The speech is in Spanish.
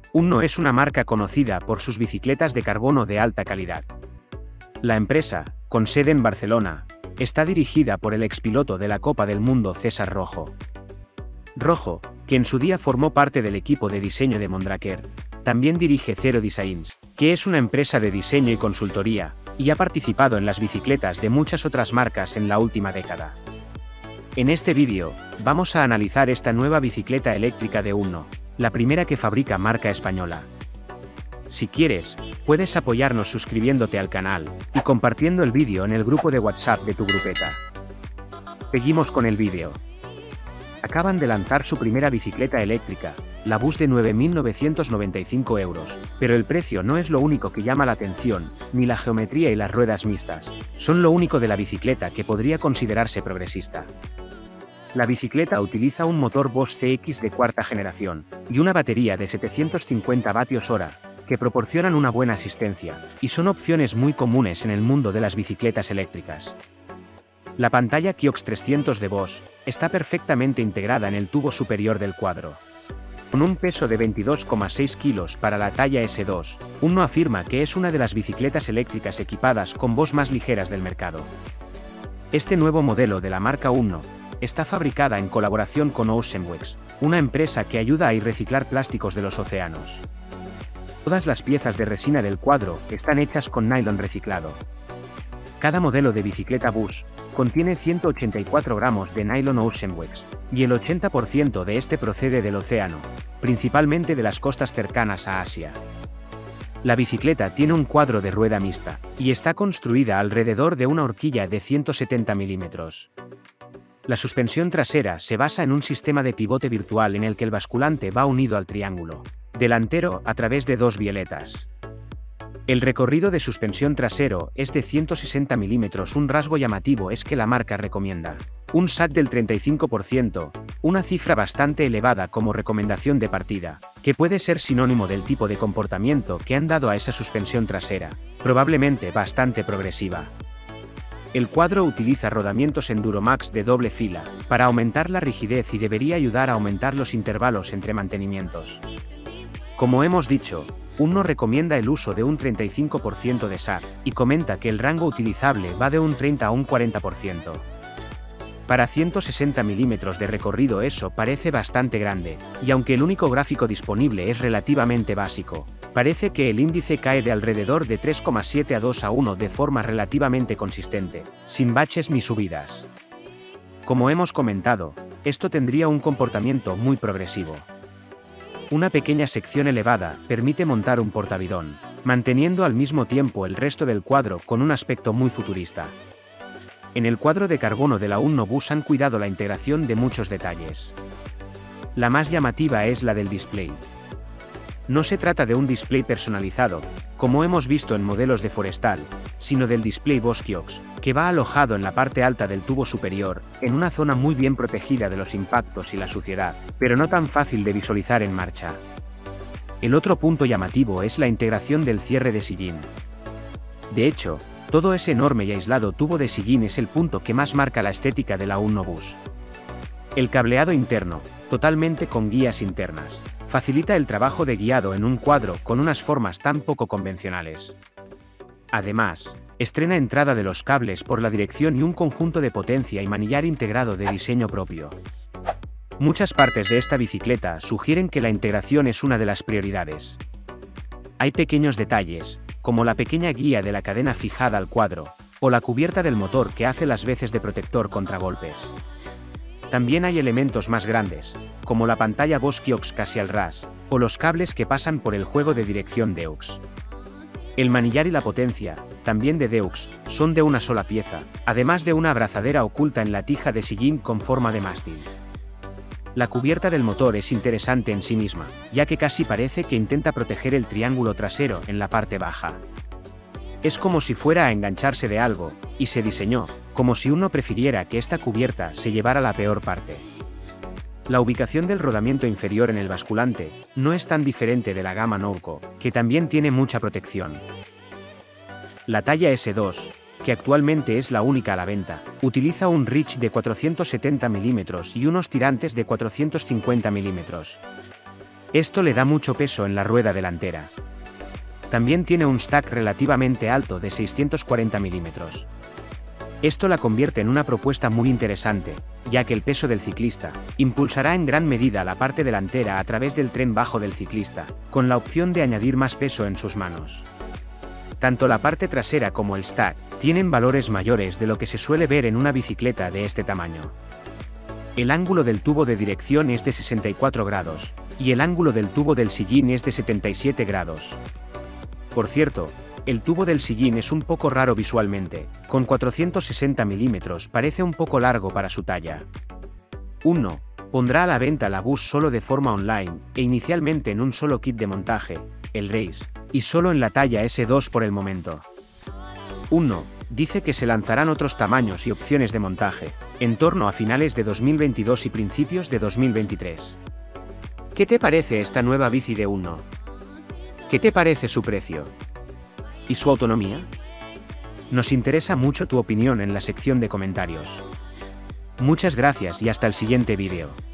Unno es una marca conocida por sus bicicletas de carbono de alta calidad. La empresa, con sede en Barcelona, está dirigida por el expiloto de la Copa del Mundo César Rojo. Rojo, que en su día formó parte del equipo de diseño de Mondraker, también dirige Zero Designs, que es una empresa de diseño y consultoría, y ha participado en las bicicletas de muchas otras marcas en la última década. En este vídeo, vamos a analizar esta nueva bicicleta eléctrica de Unno, la primera que fabrica marca española. Si quieres, puedes apoyarnos suscribiéndote al canal y compartiendo el vídeo en el grupo de WhatsApp de tu grupeta. Seguimos con el vídeo. Acaban de lanzar su primera bicicleta eléctrica, la Bus de 9.995 euros, pero el precio no es lo único que llama la atención, ni la geometría y las ruedas mixtas, son lo único de la bicicleta que podría considerarse progresista. La bicicleta utiliza un motor Bosch CX de cuarta generación, y una batería de 750 vatios-hora, que proporcionan una buena asistencia, y son opciones muy comunes en el mundo de las bicicletas eléctricas. La pantalla Kiox 300 de Bosch está perfectamente integrada en el tubo superior del cuadro. Con un peso de 22,6 kilos para la talla S2, Unno afirma que es una de las bicicletas eléctricas equipadas con Bosch más ligeras del mercado. Este nuevo modelo de la marca Unno está fabricada en colaboración con Oceanworks, una empresa que ayuda a reciclar plásticos de los océanos. Todas las piezas de resina del cuadro están hechas con nylon reciclado. Cada modelo de bicicleta Bus contiene 184 gramos de nylon Oceanworks, y el 80% de este procede del océano, principalmente de las costas cercanas a Asia. La bicicleta tiene un cuadro de rueda mixta, y está construida alrededor de una horquilla de 170 milímetros. La suspensión trasera se basa en un sistema de pivote virtual en el que el basculante va unido al triángulo delantero a través de dos bieletas. El recorrido de suspensión trasero es de 160 milímetros. Un rasgo llamativo es que la marca recomienda un SAT del 35%, una cifra bastante elevada como recomendación de partida, que puede ser sinónimo del tipo de comportamiento que han dado a esa suspensión trasera, probablemente bastante progresiva. El cuadro utiliza rodamientos Enduromax de doble fila, para aumentar la rigidez y debería ayudar a aumentar los intervalos entre mantenimientos. Como hemos dicho, Unno recomienda el uso de un 35% de SAT, y comenta que el rango utilizable va de un 30 a un 40%. Para 160 milímetros de recorrido eso parece bastante grande, y aunque el único gráfico disponible es relativamente básico, parece que el índice cae de alrededor de 3,7 a 2 a 1 de forma relativamente consistente, sin baches ni subidas. Como hemos comentado, esto tendría un comportamiento muy progresivo. Una pequeña sección elevada permite montar un portavidón, manteniendo al mismo tiempo el resto del cuadro con un aspecto muy futurista. En el cuadro de carbono de la Unno Bus han cuidado la integración de muchos detalles. La más llamativa es la del display. No se trata de un display personalizado, como hemos visto en modelos de Forestal, sino del display Bosch Kiox, que va alojado en la parte alta del tubo superior, en una zona muy bien protegida de los impactos y la suciedad, pero no tan fácil de visualizar en marcha. El otro punto llamativo es la integración del cierre de sillín. De hecho, todo ese enorme y aislado tubo de sillín es el punto que más marca la estética de la Unno Bus. El cableado interno, totalmente con guías internas, facilita el trabajo de guiado en un cuadro con unas formas tan poco convencionales. Además, estrena entrada de los cables por la dirección y un conjunto de potencia y manillar integrado de diseño propio. Muchas partes de esta bicicleta sugieren que la integración es una de las prioridades. Hay pequeños detalles, como la pequeña guía de la cadena fijada al cuadro, o la cubierta del motor que hace las veces de protector contra golpes. También hay elementos más grandes, como la pantalla Bosch Kiox casi al ras, o los cables que pasan por el juego de dirección Deux. El manillar y la potencia, también de Deux, son de una sola pieza, además de una abrazadera oculta en la tija de sillín con forma de mástil. La cubierta del motor es interesante en sí misma, ya que casi parece que intenta proteger el triángulo trasero en la parte baja. Es como si fuera a engancharse de algo, y se diseñó, como si uno prefiriera que esta cubierta se llevara la peor parte. La ubicación del rodamiento inferior en el basculante no es tan diferente de la gama Norco, que también tiene mucha protección. La talla S2, que actualmente es la única a la venta, utiliza un reach de 470 mm y unos tirantes de 450 mm. Esto le da mucho peso en la rueda delantera. También tiene un stack relativamente alto de 640 milímetros. Esto la convierte en una propuesta muy interesante, ya que el peso del ciclista impulsará en gran medida la parte delantera a través del tren bajo del ciclista, con la opción de añadir más peso en sus manos. Tanto la parte trasera como el stack tienen valores mayores de lo que se suele ver en una bicicleta de este tamaño. El ángulo del tubo de dirección es de 64 grados, y el ángulo del tubo del sillín es de 77 grados. Por cierto, el tubo del sillín es un poco raro visualmente, con 460 milímetros parece un poco largo para su talla. 1. Pondrá a la venta la bus solo de forma online, e inicialmente en un solo kit de montaje, el Race, y solo en la talla S2 por el momento. 1. Dice que se lanzarán otros tamaños y opciones de montaje, en torno a finales de 2022 y principios de 2023. ¿Qué te parece esta nueva bici de Uno? ¿Qué te parece su precio? ¿Y su autonomía? Nos interesa mucho tu opinión en la sección de comentarios. Muchas gracias y hasta el siguiente vídeo.